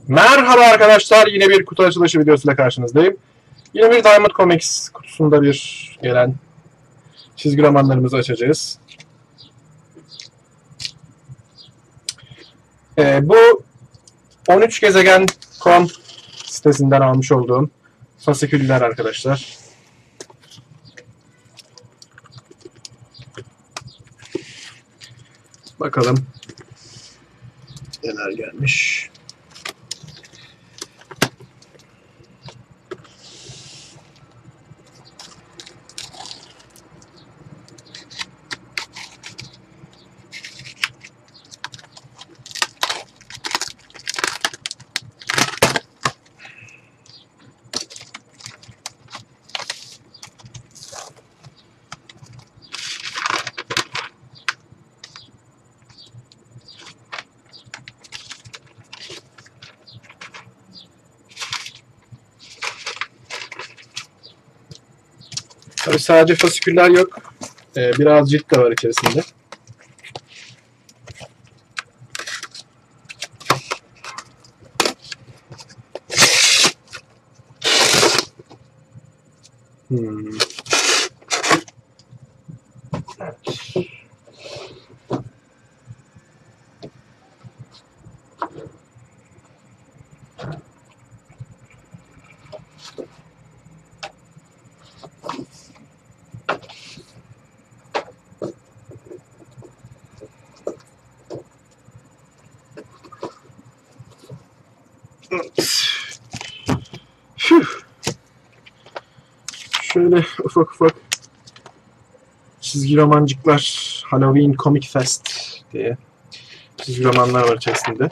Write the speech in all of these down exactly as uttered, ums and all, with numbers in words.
Merhaba arkadaşlar, yine bir kutu açılışı videosuyla karşınızdayım. Yine bir Diamond Comics kutusunda bir gelen çizgi romanlarımızı açacağız. Ee, bu on üç gezegen nokta com sitesinden almış olduğum fasiküller arkadaşlar. Bakalım neler gelmiş. Tabii sadece fasiküller yok. Ee, biraz cilt de var içerisinde. Hmm. Şöyle ufak ufak çizgi romancıklar, Halloween Comic Fest diye çizgi romanlar var içerisinde.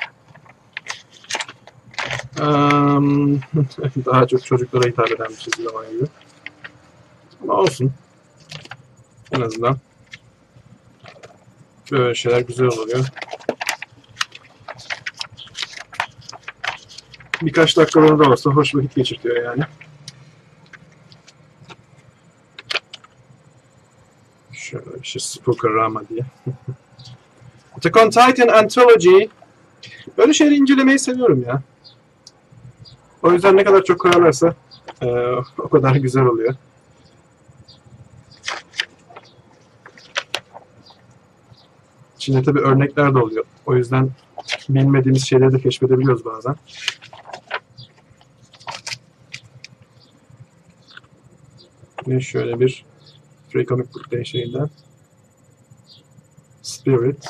Um, daha çok çocuklara hitap eden bir çizgi roman gibi. Ama olsun. En azından böyle şeyler güzel oluyor. Birkaç dakikalığına da olsa hoş vakit geçirtiyor yani. Şöyle bir şey, Spookorama diye. Attack on Titan Anthology. Böyle şeyleri incelemeyi seviyorum ya. O yüzden ne kadar çok koyarlarsa e, o kadar güzel oluyor. İçinde tabii örnekler de oluyor. O yüzden bilmediğimiz şeyleri de keşfedebiliyoruz bazen. Ve şöyle bir Free Comic Book Day şeyinden Spirit.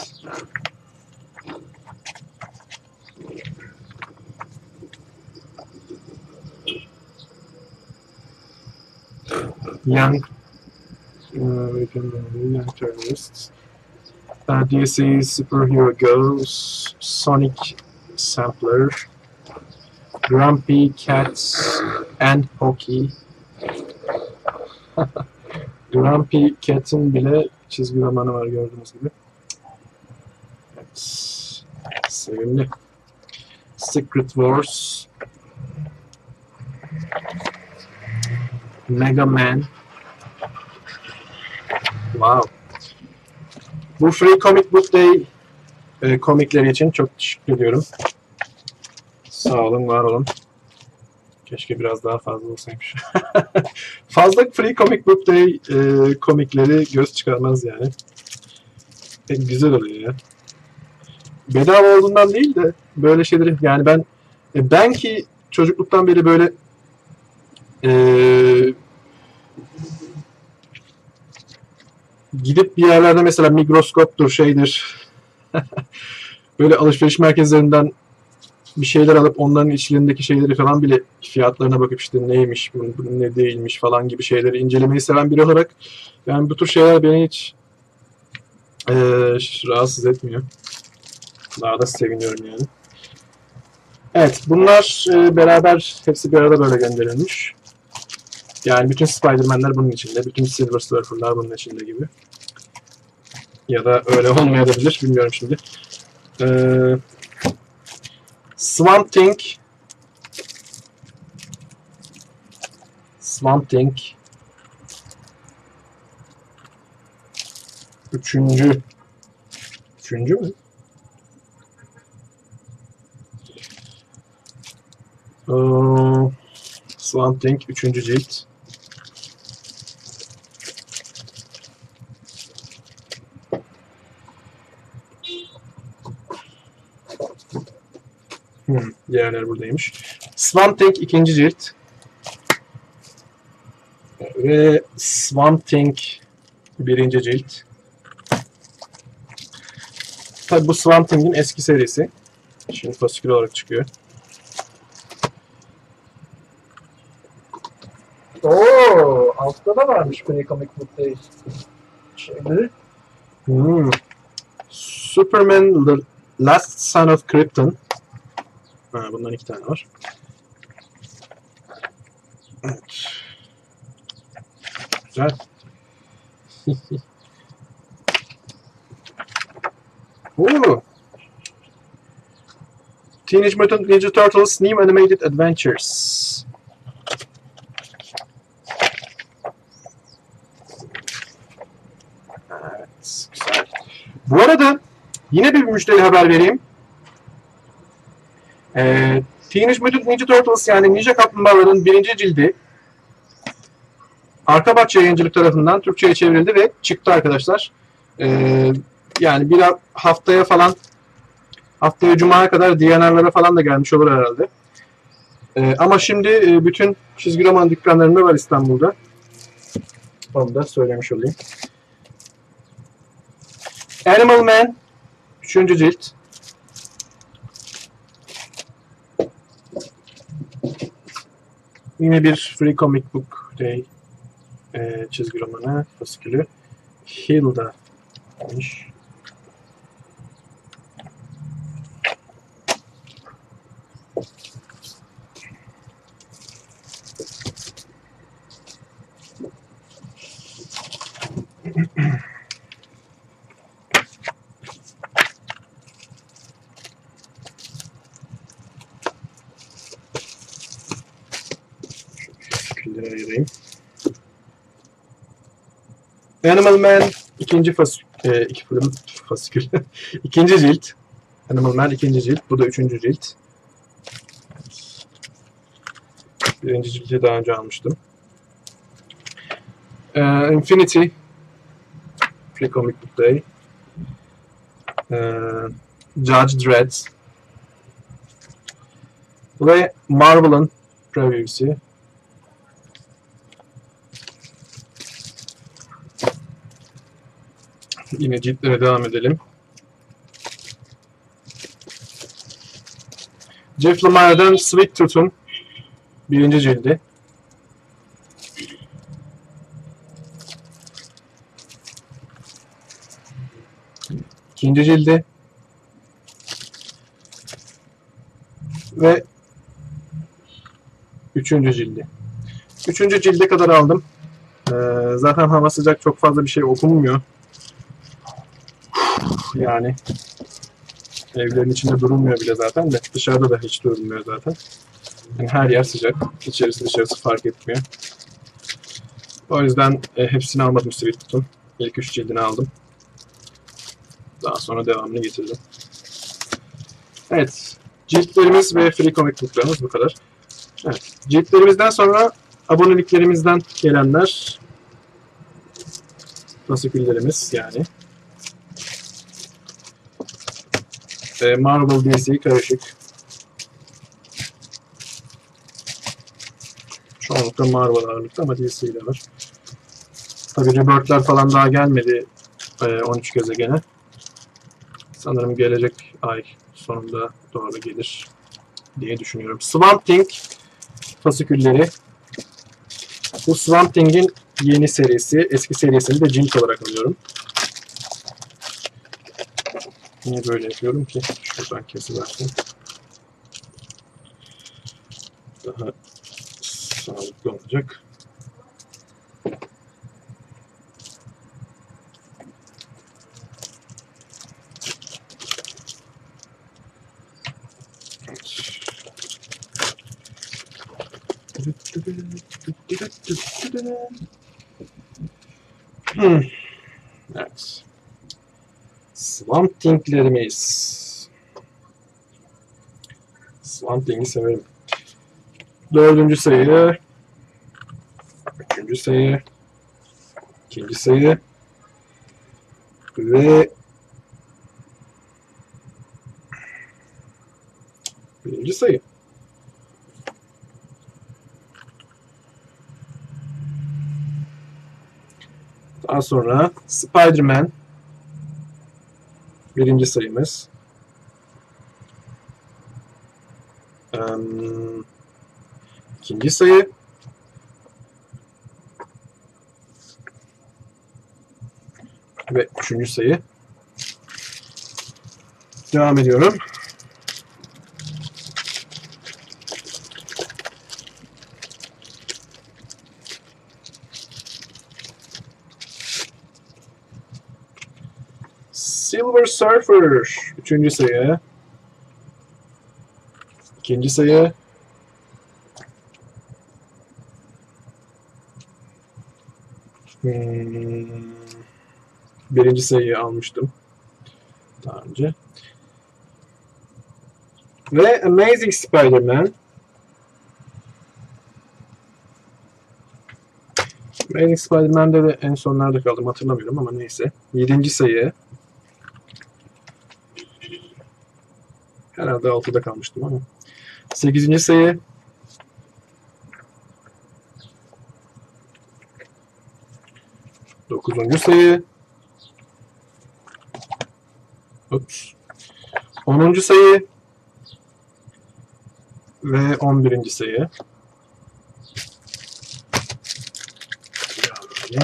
Young uh, Young Terrorists. Uh, D C Superhero Girls, Sonic Sampler, Grumpy Cats and Hockey. Grumpy Cat'in bile çizgi romanı var gördüğünüz gibi. Evet. Sevimli. Secret Wars. Mega Man. Wow. Bu Free Comic Book Day e, komikleri için çok teşekkür ediyorum. Sağ olun, var olun. Keşke biraz daha fazla olsaymış. Fazla Free Comic Book Day e, komikleri göz çıkarmaz yani. E, güzel oluyor ya. Bedava olduğundan değil de böyle şeyleri, yani ben e, ben ki çocukluktan beri böyle e, gidip bir yerlerde mesela Migroskop'tur şeydir böyle alışveriş merkezlerinden bir şeyler alıp onların içlerindeki şeyleri falan bile fiyatlarına bakıp işte neymiş, bu ne değilmiş falan gibi şeyleri incelemeyi seven biri olarak yani bu tür şeyler beni hiç e, rahatsız etmiyor. Daha da seviniyorum yani. Evet, bunlar e, beraber hepsi bir arada böyle gönderilmiş. Yani bütün Spider-Man'ler bunun içinde, bütün Silver Surfer'lar bunun içinde gibi. Ya da öyle olmayabilir, bilmiyorum şimdi. Ee, Swamp Thing. Swamp Thing. Ee, Swamp Thing üçüncü cilt. Hmm, diğerleri buradaymış. Swamp Thing ikinci cilt. Ve Swamp Thing birinci cilt. Tabi bu Swamp Thing'in eski serisi. Şimdi fasikül olarak çıkıyor. Oo, altta da varmış Free Comic Book Day. Şimdi Hmm. Superman The Last Son of Krypton. Ha, bundan iki tane var. Evet. Güzel. Oo. Teenage Mutant Ninja Turtles New Animated Adventures. Evet, güzel. Bu arada yine bir müjdeli haber vereyim. Ee, Teenage Mutant Ninja Turtles yani Ninja Kaplumbağaların birinci cildi Arka Bahçe Yayıncılık tarafından Türkçe'ye çevrildi ve çıktı arkadaşlar. Ee, yani bir haftaya falan, haftaya Cuma'ya kadar D N R'lara falan da gelmiş olur herhalde. Ee, ama şimdi e, bütün çizgi roman dükkanlarında var İstanbul'da. Onu da söylemiş olayım. Animal Man üçüncü cilt. Yine bir Free Comic Book Day e, çizgi romanı fasikülü. Hilda demiş. Şöyle ayırayım. Animal Man ikinci fas e, iki film fasikül. ikinci cilt. Animal Man ikinci cilt. Bu da üçüncü cilt. Birinci cildi daha önce almıştım. Ee, Infinity Free Comic Book Day. Ee, Judge Dredd. Ve Marvel'ın preview'si. Yine ciltlere devam edelim. Jeff Lemire'den Sweet Tooth'un birinci cildi. İkinci cildi. Ve üçüncü cildi. Üçüncü cilde kadar aldım. Ee, zaten hava sıcak, çok fazla bir şey okunmuyor. Yani evlerin içinde durulmuyor bile zaten de. Dışarıda da hiç durulmuyor zaten. Yani her yer sıcak. İçerisi dışarısı fark etmiyor. O yüzden e, hepsini almadım Sweet Tooth'un. İlk üç cildini aldım. Daha sonra devamını getirdim. Evet. Ciltlerimiz ve Free Comic Book'larımız bu kadar. Evet. Ciltlerimizden sonra aboneliklerimizden gelenler, fasiküllerimiz yani. E, Marvel D C karışık. Çoğunlukla Marvel ağırlıklı ama D C de var. Tabii Rebirth'ler falan daha gelmedi e, on üç gezegene. Sanırım gelecek ay sonunda doğru gelir diye düşünüyorum. Swamp Thing fasikülleri. Bu Swamp Thing'in yeni serisi. Eski serisini de cilt olarak alıyorum. Niye böyle yapıyorum ki? Şuradan kesiversin. Daha sağlıklı olacak. Hmm. Evet. Swamp Thing'lerimiz. Swamp Thing'i severim. Dördüncü sayı. Üçüncü sayı. İkinci sayı. Ve birinci sayı. Daha sonra Spider-Man. Birinci sayımız. Um, ikinci sayı. Ve üçüncü sayı. Devam ediyorum. Silver Surfer. Üçüncü sayı. İkinci sayı. Hmm. Birinci sayıyı almıştım daha önce. Ve Amazing Spider-Man. Amazing Spider-Man'de de en son nerede kaldım hatırlamıyorum ama neyse. Yedinci sayı. Herhalde altıda kalmıştım ama. Sekizinci sayı. Dokuzuncu sayı. Ups. Onuncu sayı. Ve on birinci sayı. Yani.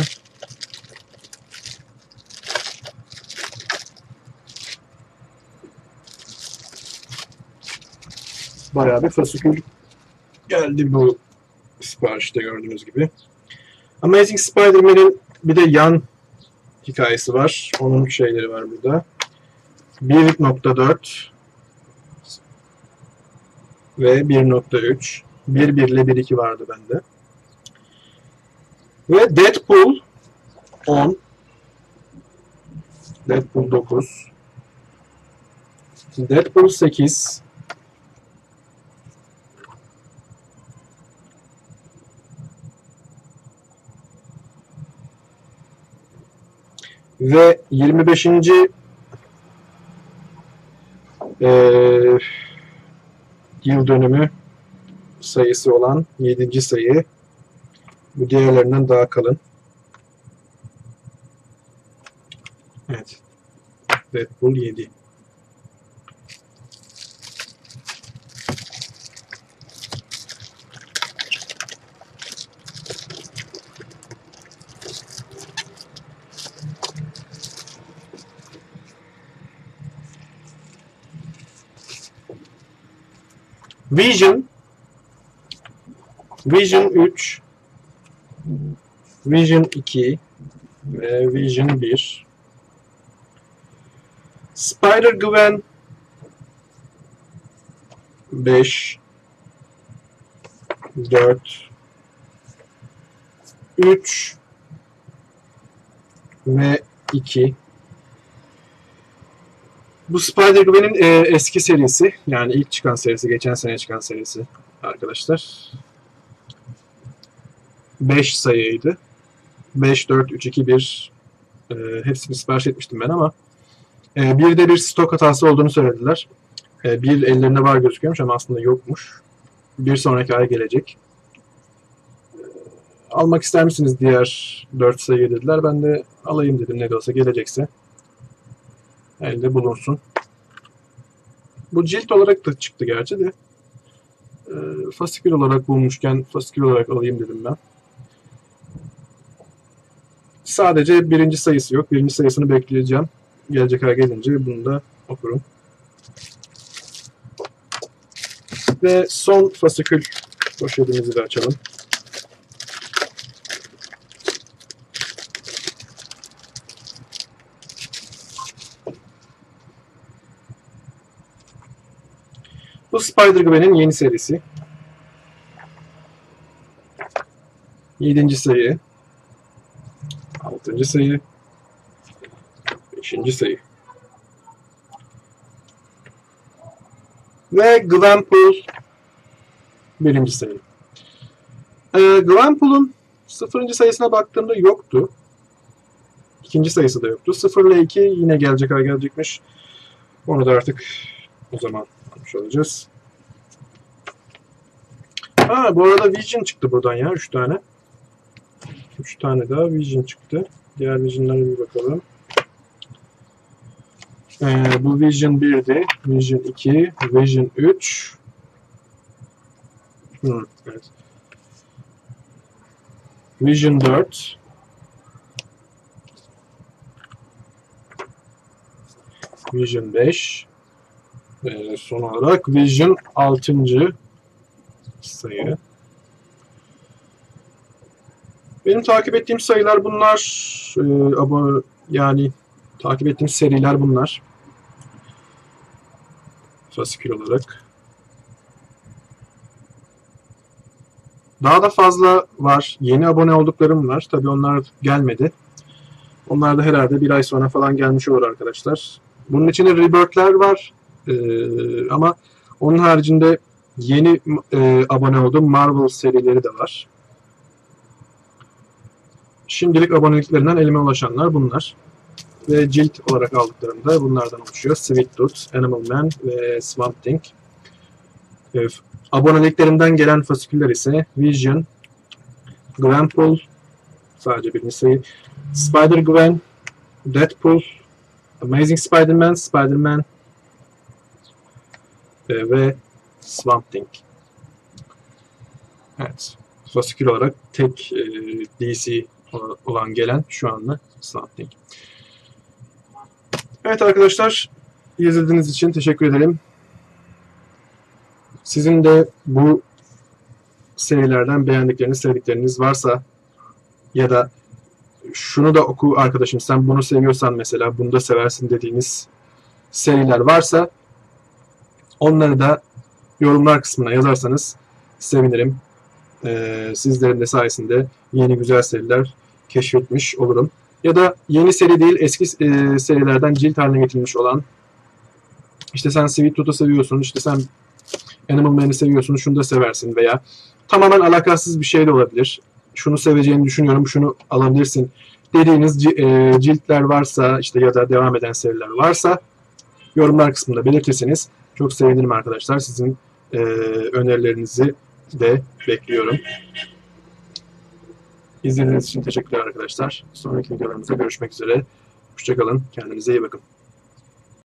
Bayağı bir fasikül geldi bu siparişte gördüğünüz gibi. Amazing Spider-Man'in bir de yan hikayesi var. Onun şeyleri var burada. bir nokta dört ve bir nokta üç. bir bir ile bir iki vardı bende. Ve Deadpool on. Deadpool dokuz. Deadpool sekiz. Ve yirmi beşinci Ee, yıl dönümü sayısı olan yedinci sayı. Bu diğerlerinden daha kalın. Evet. Deadpool yedi. Vision Vision üç, Vision iki ve Vision bir. Spider-Gwen beş, dört, üç ve iki. Bu Spider-Gwen'in e, eski serisi, yani ilk çıkan serisi, geçen sene çıkan serisi arkadaşlar. beş sayıydı. beş, dört, üç, iki, bir e, hepsini sipariş etmiştim ben ama e, bir de bir stok hatası olduğunu söylediler. E, bir ellerinde var gözüküyormuş ama aslında yokmuş. Bir sonraki ay gelecek. E, almak ister misiniz diğer dört sayıyı dediler. Ben de alayım dedim, ne de olsa gelecekse elde bulunsun. Bu cilt olarak da çıktı gerçi de. E, fasikül olarak bulmuşken fasikül olarak alayım dedim ben. Sadece birinci sayısı yok. Birinci sayısını bekleyeceğim. Gelecek ay gelince bunu da okurum. Ve son fasikül poşetimizi de açalım. Bu Spider-Gwen'in yeni serisi. Yedinci sayı. Altıncı sayı. Beşinci sayı. Ve Gwenpool birinci sayı. Ee, Gwenpool'un sıfırıncı sayısına baktığımda yoktu. İkinci sayısı da yoktu. sıfır ile iki yine gelecek ay gelecekmiş. Onu da artık o zaman almış olacağız. Ha, bu arada Vision çıktı buradan ya. üç tane. üç tane daha Vision çıktı. Diğer Vision'lara bir bakalım. Ee, bu Vision bir'di. Vision iki. Vision üç. Hmm, evet. Vision dört. Vision beş. Ee, son olarak Vision altıncı sayı. Benim takip ettiğim sayılar bunlar. Ee, ama yani takip ettiğim seriler bunlar. Fasikül olarak. Daha da fazla var. Yeni abone olduklarım var. Tabii onlar gelmedi. Onlar da herhalde bir ay sonra falan gelmiş olur arkadaşlar. Bunun içinde Rebirth'ler var. Ee, ama onun haricinde yeni e, abone olduğum Marvel serileri de var. Şimdilik aboneliklerinden elime ulaşanlar bunlar. Ve cilt olarak aldıklarım da bunlardan oluşuyor. Sweet Tooth, Animal Man ve Swamp Thing. Ee, aboneliklerimden gelen fasiküller ise Vision, Gwenpool, sadece birinci sayı, Spider-Gwen, Deadpool, Amazing Spider-Man, Spider-Man e, ve Swamp Thing. Evet. Fasikül olarak tek e, D C olan gelen şu anda Swamp Thing. Evet arkadaşlar, izlediğiniz için teşekkür ederim. Sizin de bu serilerden beğendikleriniz, sevdikleriniz varsa ya da şunu da oku arkadaşım, sen bunu seviyorsan mesela bunu da seversin dediğiniz seriler varsa onları da yorumlar kısmına yazarsanız sevinirim. Ee, sizlerin de sayesinde yeni güzel seriler keşfetmiş olurum. Ya da yeni seri değil, eski e, serilerden cilt haline getirilmiş olan, işte sen Sweet Tooth'u seviyorsun, işte sen Animal Man'i seviyorsun, şunu da seversin veya tamamen alakasız bir şey de olabilir. Şunu seveceğini düşünüyorum, şunu alabilirsin dediğiniz e, ciltler varsa işte ya da devam eden seriler varsa yorumlar kısmında belirtirseniz çok sevinirim arkadaşlar. Sizin e, önerilerinizi de bekliyorum. İzlediğiniz için teşekkürler arkadaşlar. Sonraki videolarımızda görüşmek üzere. Hoşça kalın. Kendinize iyi bakın.